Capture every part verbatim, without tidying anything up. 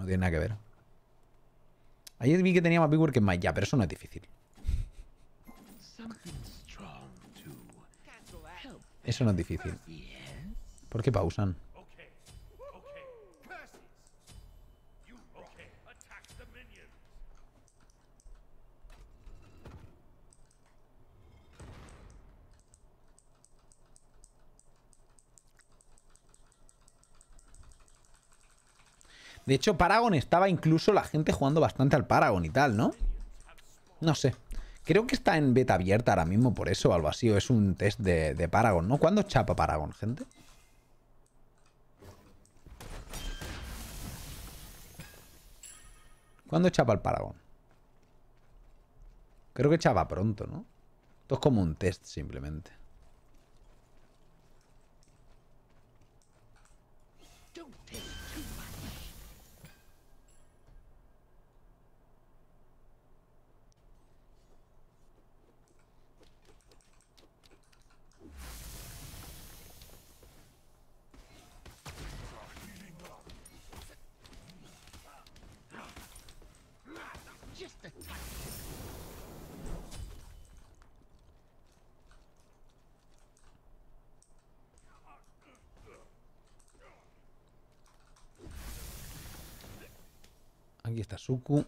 tiene nada que ver. Ayer vi que tenía más vigor que más. Ya, pero eso no es difícil. Eso no es difícil. ¿Por qué pausan? De hecho, Paragon estaba incluso la gente jugando bastante al Paragon y tal, ¿no? No sé. Creo que está en beta abierta ahora mismo por eso o algo así. O es un test de, de Paragon, ¿no? ¿Cuándo chapa Paragon, gente? ¿Cuándo chapa el Paragon? Creo que chapa pronto, ¿no? Esto es como un test simplemente. Aquí está Suku.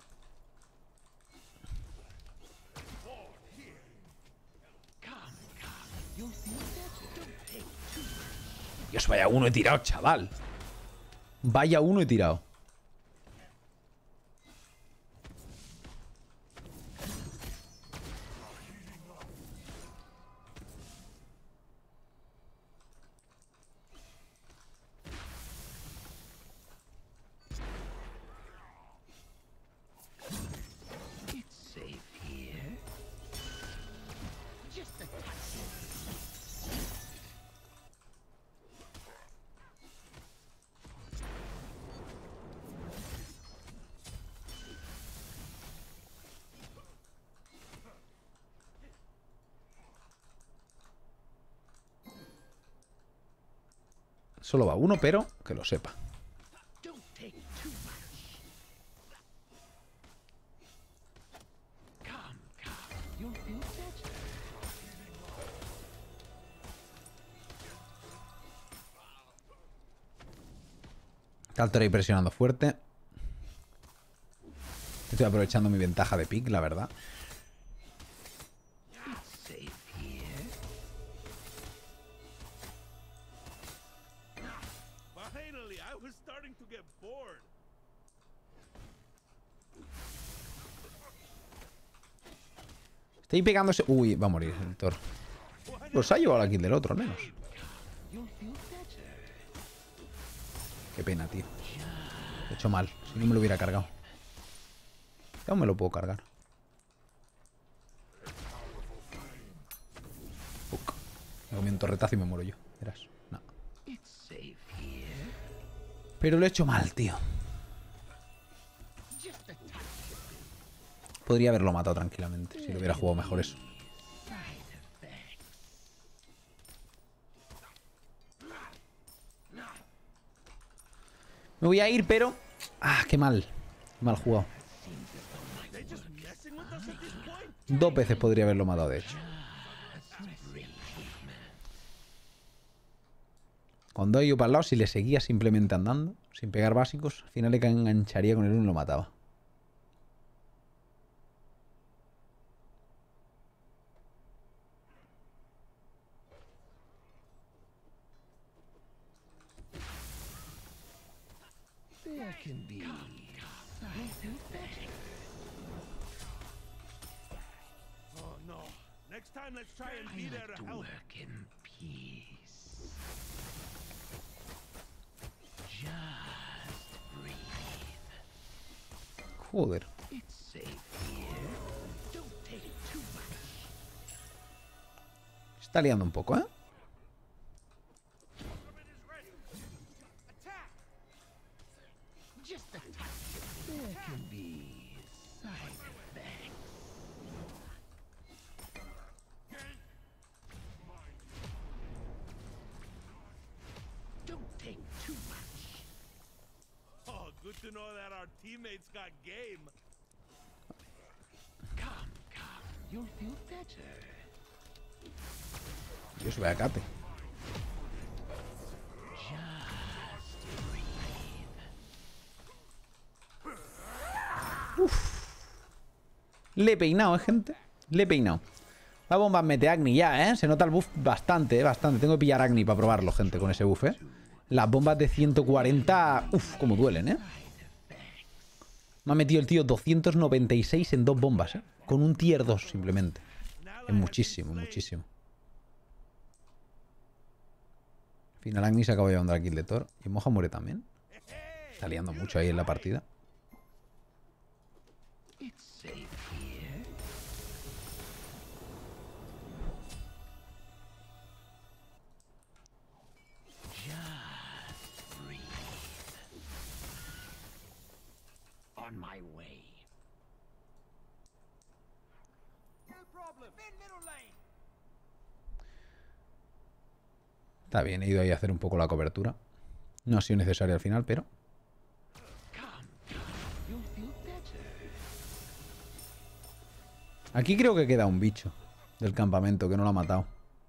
Dios, vaya uno he tirado, chaval. Vaya uno he tirado. Solo va uno, pero que lo sepa. Taltor ahí presionando fuerte. Estoy aprovechando mi ventaja de pick, la verdad. Estoy pegándose... Uy, va a morir el Thor. Pues ha llevado la kill del otro, al menos. Qué pena, tío. Lo he hecho mal. Si no me lo hubiera cargado. Aún me lo puedo cargar. Fuck. Me comí un torretazo y me muero yo. Verás. No. Pero lo he hecho mal, tío. Podría haberlo matado tranquilamente si lo hubiera jugado mejor eso. Me voy a ir, pero... Ah, qué mal. Mal jugado. Dos veces podría haberlo matado, de hecho. Cuando he ido para el lado, si le seguía simplemente andando, sin pegar básicos, al final le engancharía con el uno y lo mataba. Joder. Está liando un poco, ¿eh? Dios, vaya cate. Uf. Le he peinado, ¿eh, gente? Le he peinado. La bomba mete Agni ya, ¿eh? Se nota el buff bastante, ¿eh? Bastante. Tengo que pillar Agni para probarlo, gente, con ese buff, ¿eh? Las bombas de ciento cuarenta... Uf, como duelen, ¿eh? Me ha metido el tío doscientos noventa y seis en dos bombas, ¿eh? Con un tier dos, simplemente. Es muchísimo, muchísimo. Al final Agni se acaba llevando la kill de Thor. Y Moja muere también. Está liando mucho ahí en la partida. Está bien, he ido ahí a hacer un poco la cobertura. No ha sido necesario al final, pero... Aquí creo que queda un bicho del campamento que no lo ha matado.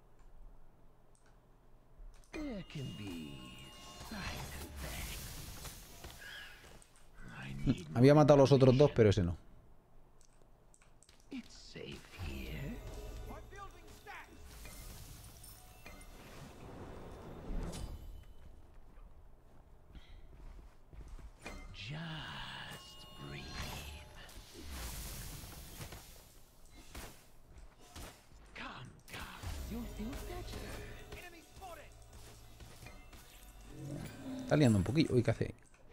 Había matado a los otros dos, pero ese no. Está liando un poquillo. Uy, ¿qué hace?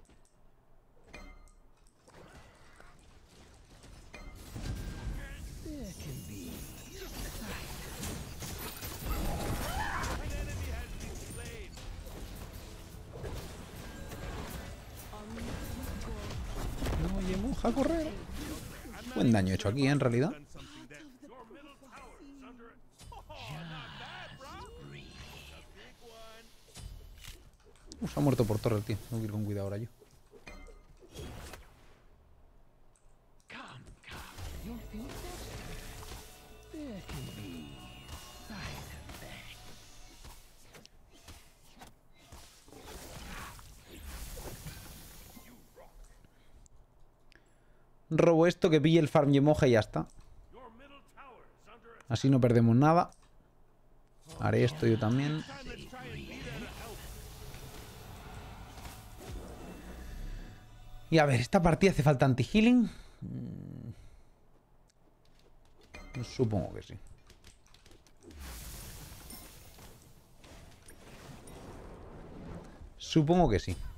Oye, Moja, a correr. Buen daño hecho aquí, ¿eh? En realidad. Uh, se ha muerto por torre el tío. Tengo que ir con cuidado ahora yo. Robo esto, que pille el farm y moja y ya está. Así no perdemos nada. Haré esto yo también. Y a ver, ¿esta partida hace falta anti-healing? Mm, supongo que sí. Supongo que sí.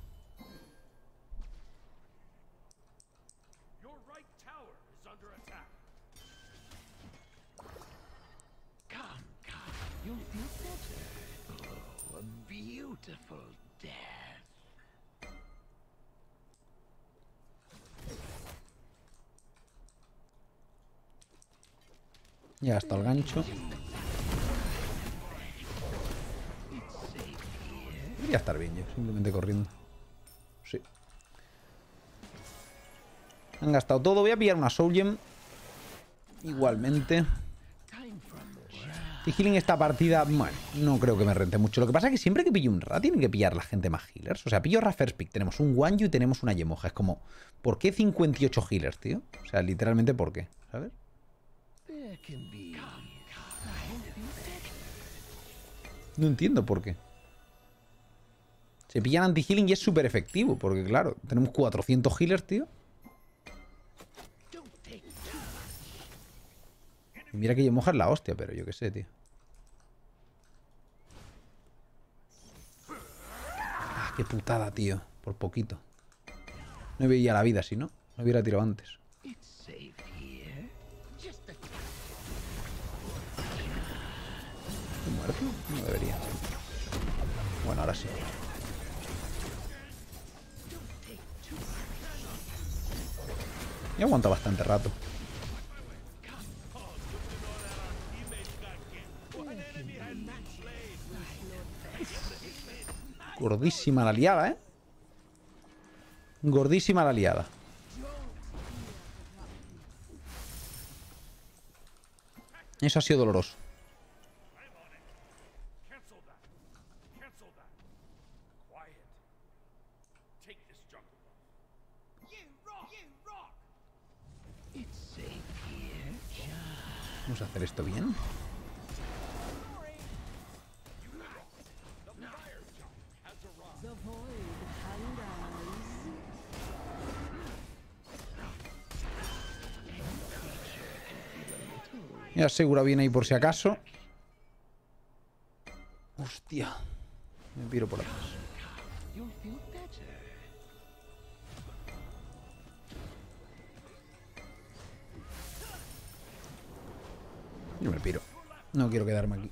Ya está el gancho. Debería estar bien yo, simplemente corriendo. Sí. Han gastado todo. Voy a pillar una Soul Gem. Igualmente. Y healing esta partida, bueno, no creo que me rente mucho. Lo que pasa es que siempre que pillo un Ra, tienen que pillar la gente más healers. O sea, pillo Ra First Pick, tenemos un Wanyu y tenemos una Yemoja. Es como, ¿por qué cincuenta y ocho healers, tío? O sea, literalmente, ¿por qué? ¿Sabes? No entiendo por qué. Se pillan anti-healing y es súper efectivo. Porque, claro, tenemos cuatrocientos healers, tío. Y mira que Yemoja es la hostia, pero yo qué sé, tío. Ah, qué putada, tío. Por poquito. No veía la vida, si no. No hubiera tirado antes. ¿Estoy muerto? No debería. Bueno, ahora sí. Y aguanta bastante rato. Gordísima la liada, ¿eh? Gordísima la liada. Eso ha sido doloroso. Vamos a hacer esto bien. Me asegura bien ahí por si acaso. Hostia. Me piro por atrás. Yo me piro. No quiero quedarme aquí.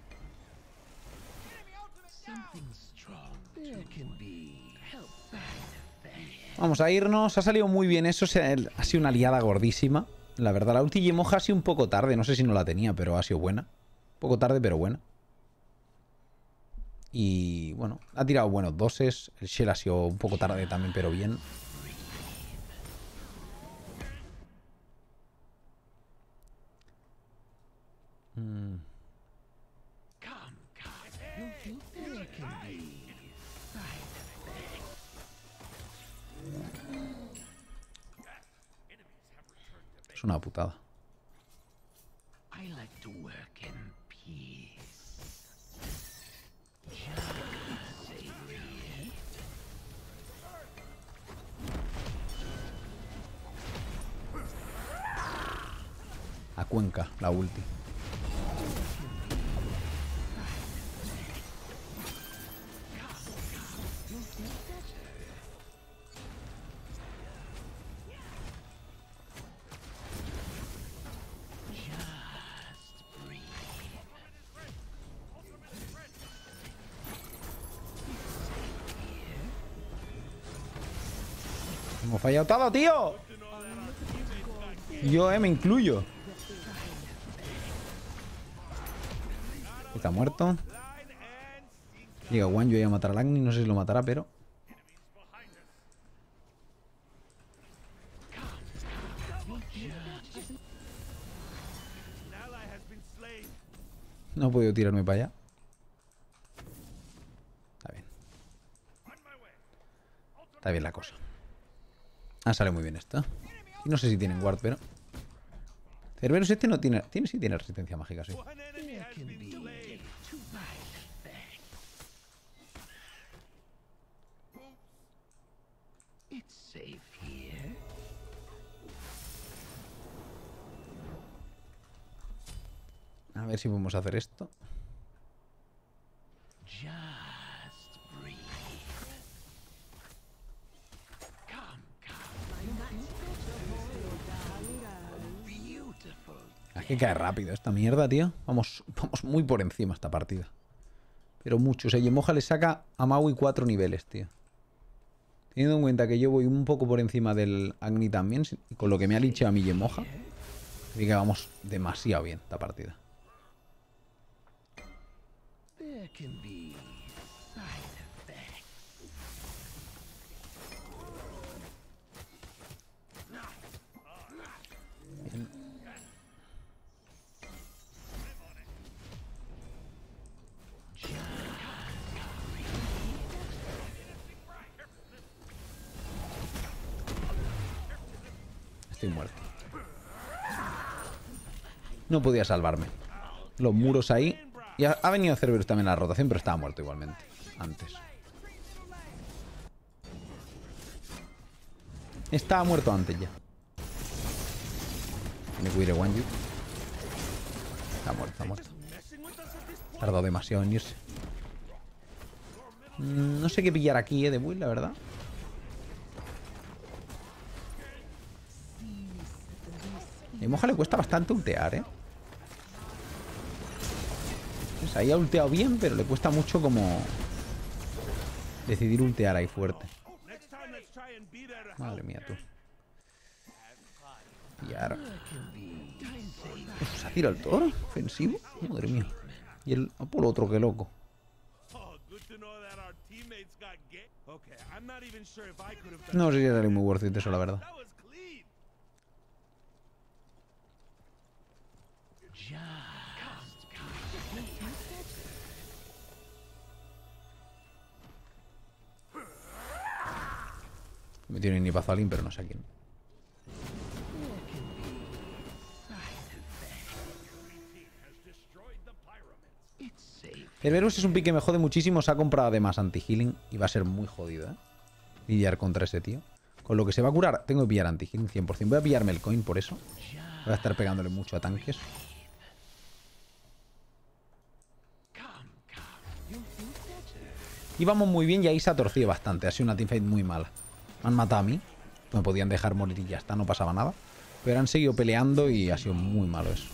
Vamos a irnos. Ha salido muy bien eso. Ha sido una liada gordísima. La verdad, la ulti Yemoja ha sido un poco tarde. No sé si no la tenía, pero ha sido buena. Un poco tarde, pero buena. Y bueno, ha tirado buenos doses. El Shell ha sido un poco tarde también, pero bien. Mm. Es una putada. A Cuenca, la ulti. Hemos fallado todo, tío. Yo, eh, me incluyo. Está muerto. Llega Juan, yo voy a matar al Agni. No sé si lo matará, pero... No he podido tirarme para allá. Está bien. Está bien la cosa. Ah, sale muy bien esto. Y no sé si tienen ward, pero... Cerberus este no tiene... Tiene sí tiene resistencia mágica, sí. A ver si podemos hacer esto. Es que cae rápido esta mierda, tío. Vamos, vamos muy por encima esta partida. Pero mucho. O sea, Yemoja le saca a Maui cuatro niveles, tío. Teniendo en cuenta que yo voy un poco por encima del Agni también, con lo que me ha licheado a mi Yemoja. Así que vamos demasiado bien esta partida. Bien. Estoy muerto. No podía salvarme. Los muros ahí. Y ha, ha venido Cerberus también a la rotación, pero estaba muerto igualmente. Antes. Estaba muerto antes ya. Me cuide Wanyu. Está muerto, está muerto. Ha tardado demasiado en irse. Mm, no sé qué pillar aquí, eh, de build, la verdad. A Moja le cuesta bastante ultear, eh. Pues ahí ha ulteado bien, pero le cuesta mucho como... decidir ultear ahí fuerte. Madre mía, tú. Y ahora... ¿Se ha tirado el toro? ¿Ofensivo? Madre mía. Y el... por otro, qué loco. No sé si sería muy worth it eso, la verdad. Me tiene ni Pazalín, pero no sé a quién. Cerberus es un pick que me jode muchísimo. Se ha comprado además anti-healing y va a ser muy jodido, ¿eh? Lidiar contra ese tío. Con lo que se va a curar, tengo que pillar anti-healing cien por cien. Voy a pillarme el coin por eso. Voy a estar pegándole mucho a tanques. Íbamos muy bien y ahí se ha torcido bastante. Ha sido una teamfight muy mala. Me han matado a mí. Me podían dejar morir y ya está, no pasaba nada. Pero han seguido peleando y ha sido muy malo eso.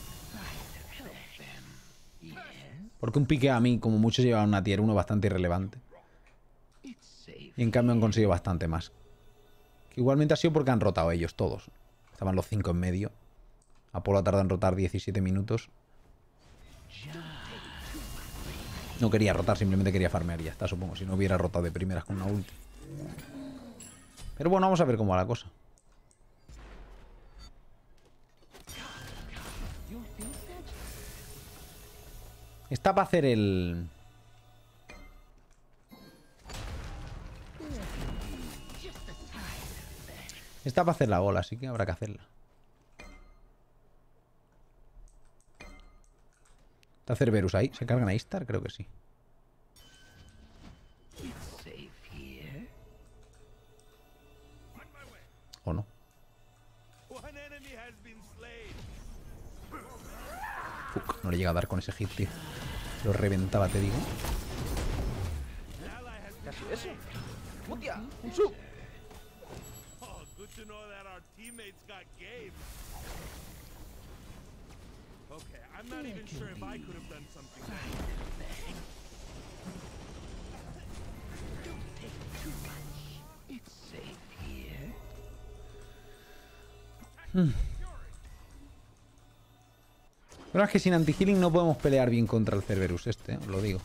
Porque un pique a mí, como muchos, lleva una tier uno bastante irrelevante. Y en cambio han conseguido bastante más. Que igualmente ha sido porque han rotado ellos todos. Estaban los cinco en medio. Apolo ha tardado en rotar diecisiete minutos. No quería rotar, simplemente quería farmear y ya está, supongo. Si no hubiera rotado de primeras con una ulti. Pero bueno, vamos a ver cómo va la cosa. Está para hacer el... Está para hacer la ola, así que habrá que hacerla. ¿Está Cerberus ahí? ¿Se cargan a Istar? Creo que sí. ¿O no? Fuck, no le llega a dar con ese hit, tío. Lo reventaba, te digo. ¿Casi eso? ¡Hostia! ¡Un sub! Hmm. Pero es que sin anti-healing no podemos pelear bien contra el Cerberus este, ¿eh? Os lo digo.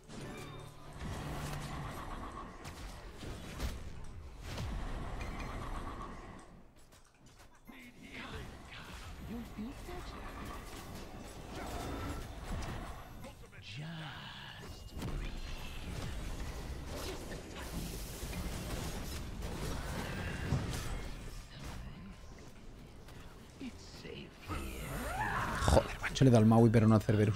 Joder, macho, le da al Maui pero no al Cerberus.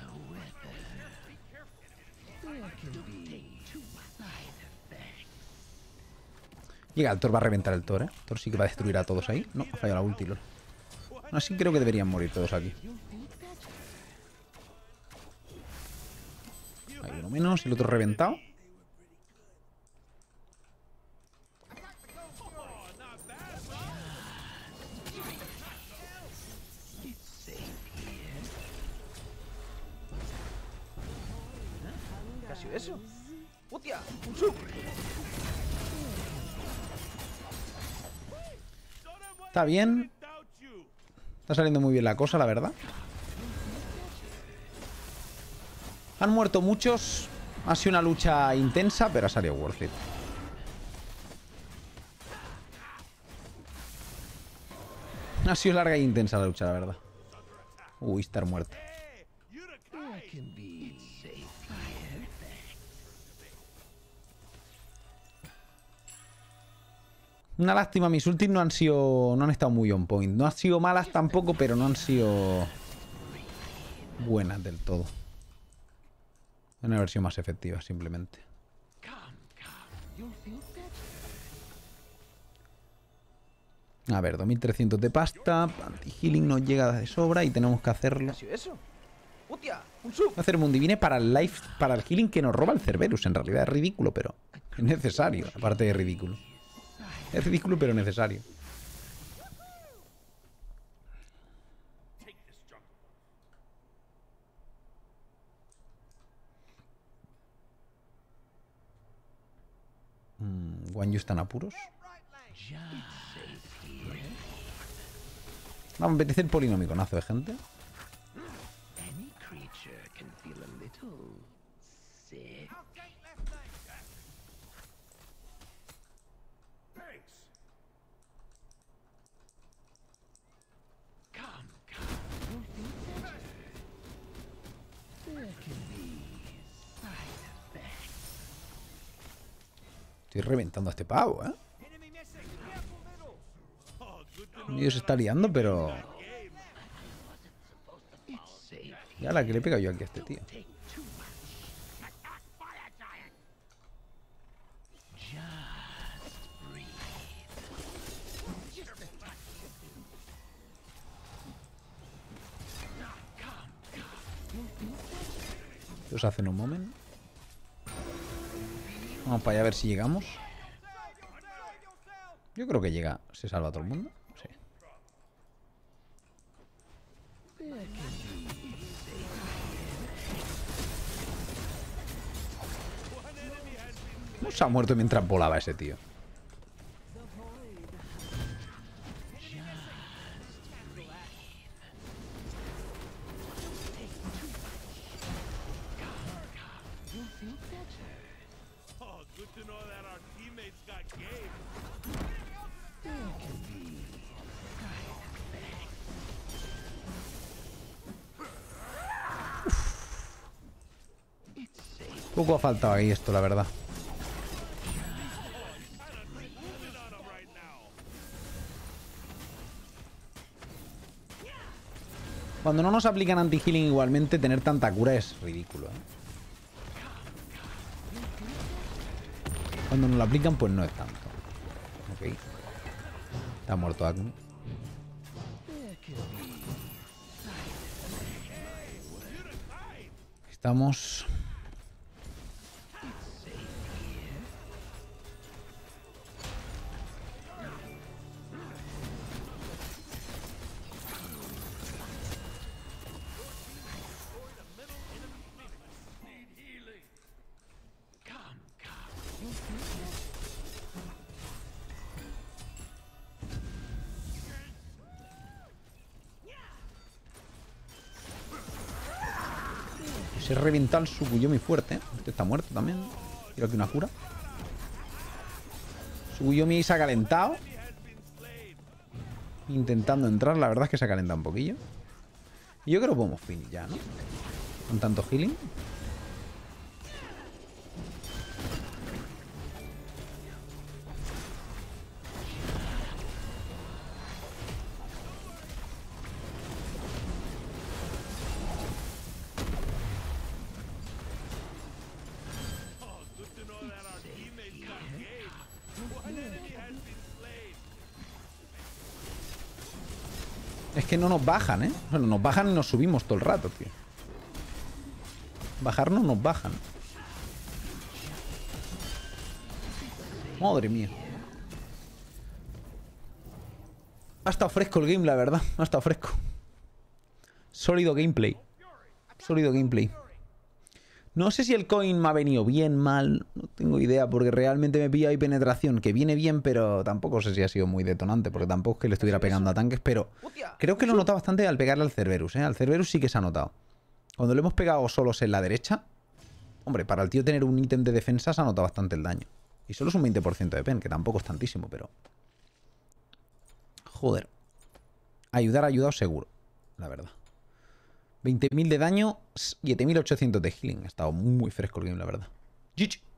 Llega el Thor, va a reventar el Thor, ¿eh? Thor sí que va a destruir a todos ahí. No, ha fallado la ulti, lol. Así creo que deberían morir todos aquí. Hay uno menos, el otro reventado. ¿Casi eso? ¡Hostia! ¡Un sub! Está bien. Está saliendo muy bien la cosa, la verdad. Han muerto muchos. Ha sido una lucha intensa, pero ha salido worth it. Ha sido larga e intensa la lucha, la verdad. Uy, estar muerto. Una lástima, mis ultis no han sido... No han estado muy on point. No han sido malas tampoco, pero no han sido... buenas del todo. Una versión más efectiva, simplemente. A ver, dos mil trescientos de pasta. Anti-healing nos llega de sobra y tenemos que hacerlo. ¿Casi eso? ¡Hostia! ¡Un sub! Voy a hacer Mundivine para el life, para el healing que nos roba el Cerberus. En realidad es ridículo, pero es necesario. Aparte de ridículo. Es ridículo, pero necesario. Mm, Guan Yu están apuros. Vamos a apetecer polinomiconazo de gente. Estoy reventando a este pavo, ¿eh? Y se está liando, pero... Y a la que le he pegado yo aquí a este tío. Os hacen un momento. Vamos para allá a ver si llegamos. Yo creo que llega. ¿Se salva todo el mundo? Sí. ¿Cómo se ha muerto mientras volaba ese tío? Poco ha faltado ahí esto, la verdad. Cuando no nos aplican anti-healing igualmente, tener tanta cura es ridículo, ¿eh? Cuando nos lo aplican, pues no es tanto. Ok. Está muerto Agni. Estamos... Se reventa el Tsukuyomi fuerte. Este está muerto también. Quiero aquí una cura. Tsukuyomi se ha calentado. Intentando entrar. La verdad es que se ha calentado un poquillo. Y yo creo que podemos finir ya, ¿no? Con tanto healing. Es que no nos bajan, ¿eh? Bueno, nos bajan y nos subimos todo el rato, tío. Bajarnos nos bajan. Madre mía. Ha estado fresco el game, la verdad. Ha estado fresco. Sólido gameplay. Sólido gameplay. No sé si el coin me ha venido bien, mal. No tengo idea, porque realmente me pilla ahí penetración, que viene bien, pero tampoco sé si ha sido muy detonante, porque tampoco es que le estuviera pegando a tanques, pero creo que lo he notado bastante al pegarle al Cerberus, ¿eh? Al Cerberus sí que se ha notado. Cuando le hemos pegado solos en la derecha, hombre, para el tío tener un ítem de defensa se ha notado bastante el daño. Y solo es un veinte por ciento de pen, que tampoco es tantísimo, pero... Joder. Ayudar ha ayudado seguro, la verdad. veinte mil de daño, siete mil ochocientos de healing. Ha estado muy fresco el game, la verdad. G G.